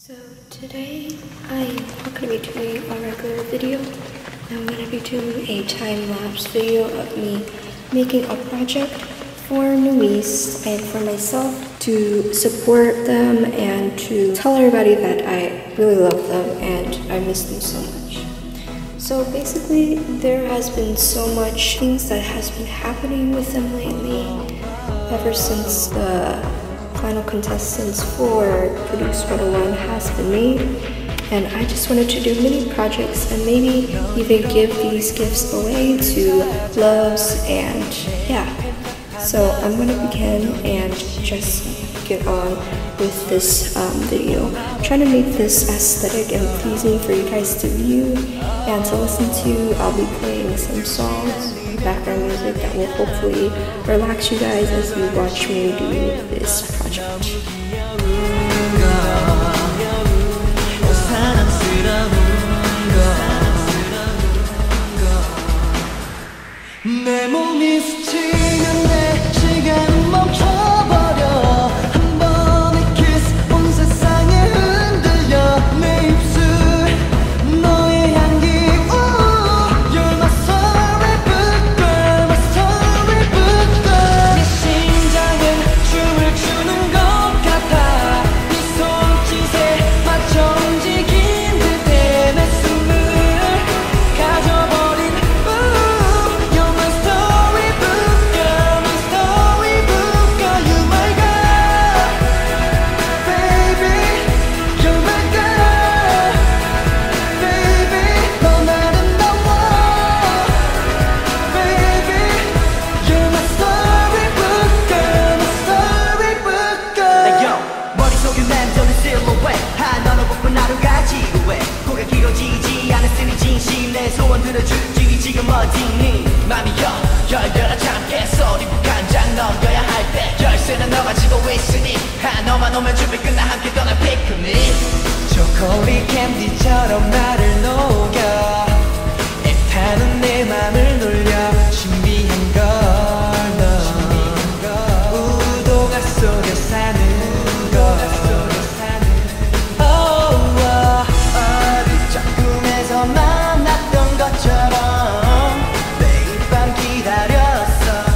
So today I'm not going to be doing a regular video. I'm going to be doing a time-lapse video of me making a project for Louise and for myself to support them and to tell everybody that I really love them and I miss them so much. So basically there has been so much things that has been happening with them lately ever since the final contestants for Produce 101 has been made, and I just wanted to do mini projects and maybe even give these gifts away to loves, and yeah. So I'm going to begin and just get on with this video. I'm trying to make this aesthetic and pleasing for you guys to view and to listen to. I'll be playing some songs, background music that will hopefully relax you guys as you watch me do this project. 너만 오면 준비 끝나 함께 떠나 피크닉 초콜릿 캔디처럼 나를 녹여 애타는 내 맘을 놀려 신비한 걸 너 우도가 속에 사는 걸 어릴 적 꿈에서 만났던 것처럼 매일 밤 기다렸어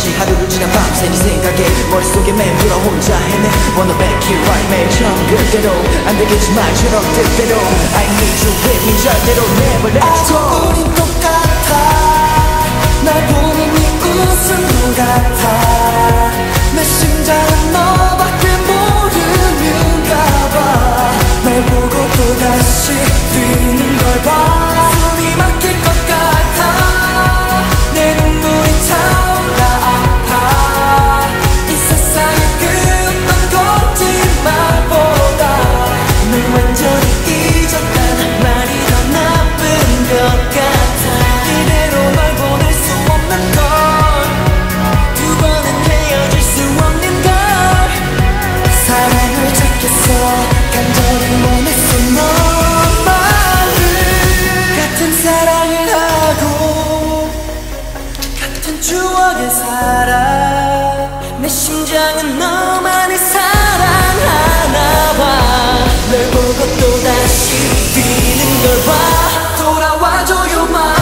다시 하루를 지나 밤새 네 생각에 머릿속에 맴돌아 혼자 헤매 Wanna make it right 매일 처음 그대로 안 되겠지만 저런 뜻대로 I need you with me 절대로 never let you go 아직 우린 똑같아 날 보는 네 웃음도 같아 내 심장은 너밖에 모르는가 봐날 보고 또 다시 뛰는 걸 봐 숨이 막힐 것 같아 내 눈물이 차올라 아파 이 세상의 그 어떤 거짓말보다 널 완전히 잊었다는 말이 더 나쁜 것 같아 이대로 널 보낼 수 없는 걸 두 번은 헤어질 수 없는 걸 사랑을 찾겠어 간절히 원했어 너만을 같은 사랑을 하고 같은 추억에 살아 내 심장은 너만을 사랑하나 봐널 보고 또다시 뛰는 걸 봐 돌아와줘요 마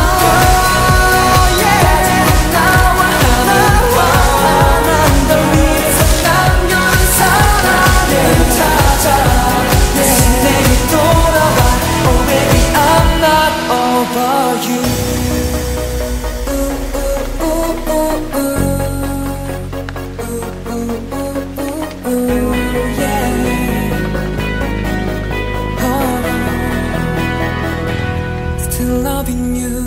Still loving you